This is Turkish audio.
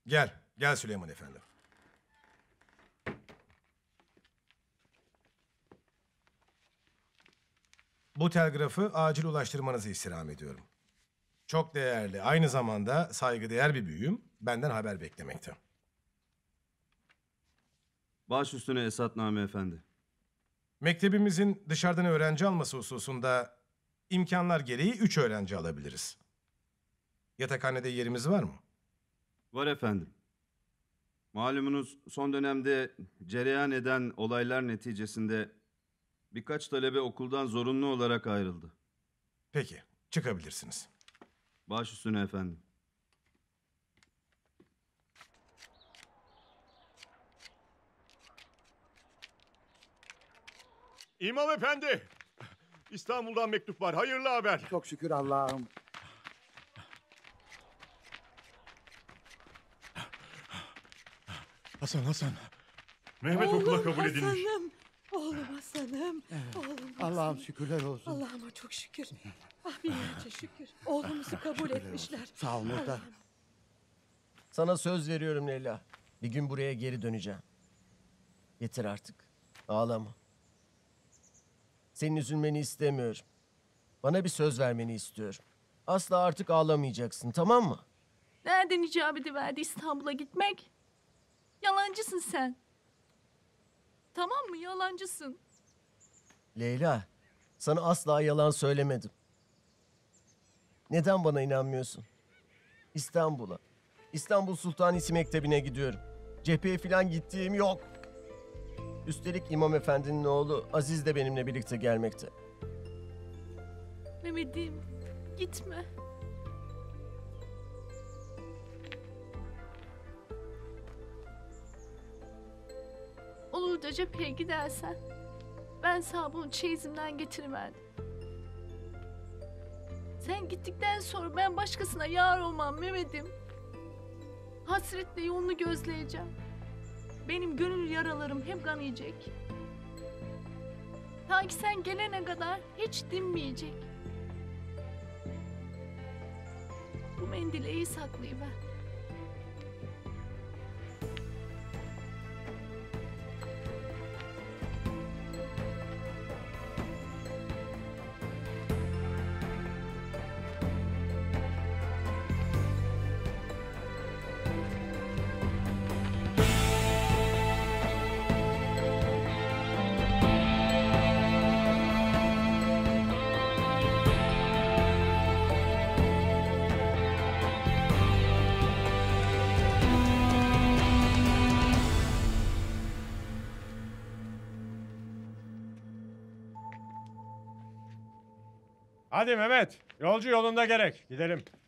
Gel Süleyman Efendi. Bu telgrafı acil ulaştırmanızı istirham ediyorum. Çok değerli, aynı zamanda saygıdeğer bir büyüğüm benden haber beklemekte. Baş üstüne Esatname efendi. Mektebimizin dışarıdan öğrenci alması hususunda imkanlar gereği 3 öğrenci alabiliriz. Yatakhanede yerimiz var mı? Var efendim. Malumunuz son dönemde cereyan eden olaylar neticesinde birkaç talebe okuldan zorunlu olarak ayrıldı. Peki, çıkabilirsiniz. Baş üstüne efendim. İmam efendi, İstanbul'dan mektup var, hayırlı haber. Çok şükür Allah'ım. Hasan. Mehmet okula kabul edilmiş. Hasan'ım. Oğlum Hasan'ım. Oğlum Allah'ım Hasan'ım. şükürler olsun. Allah'ıma çok şükür. Ah binlerce şükür. Oğlumuzu kabul etmişler. Sağ ol muhtar. Allah'ım. Sana söz veriyorum Leyla. Bir gün buraya geri döneceğim. Yeter artık. Ağlama. Senin üzülmeni istemiyorum. Bana bir söz vermeni istiyorum. Asla artık ağlamayacaksın, tamam mı? Nereden icap ediverdi İstanbul'a gitmek? Yalancısın sen. Tamam mı? Yalancısın. Leyla, sana asla yalan söylemedim. Neden bana inanmıyorsun? İstanbul'a. İstanbul Sultanisi Mektebi'ne gidiyorum. Cepheye falan gittiğim yok. Üstelik İmam Efendi'nin oğlu Aziz de benimle birlikte gelmekte. Mehmet'im gitme. Olur da cepheye gidersen ben sana bunu çeyizimden getiriverdim. Sen gittikten sonra ben başkasına yar olmam Mehmet'im. Hasretle yolunu gözleyeceğim. Benim gönül yaralarım hep kanayacak. Ta ki sen gelene kadar hiç dinmeyecek. Bu mendili iyi saklayıver. Hadi Mehmet, yolcu yolunda gerek. Gidelim.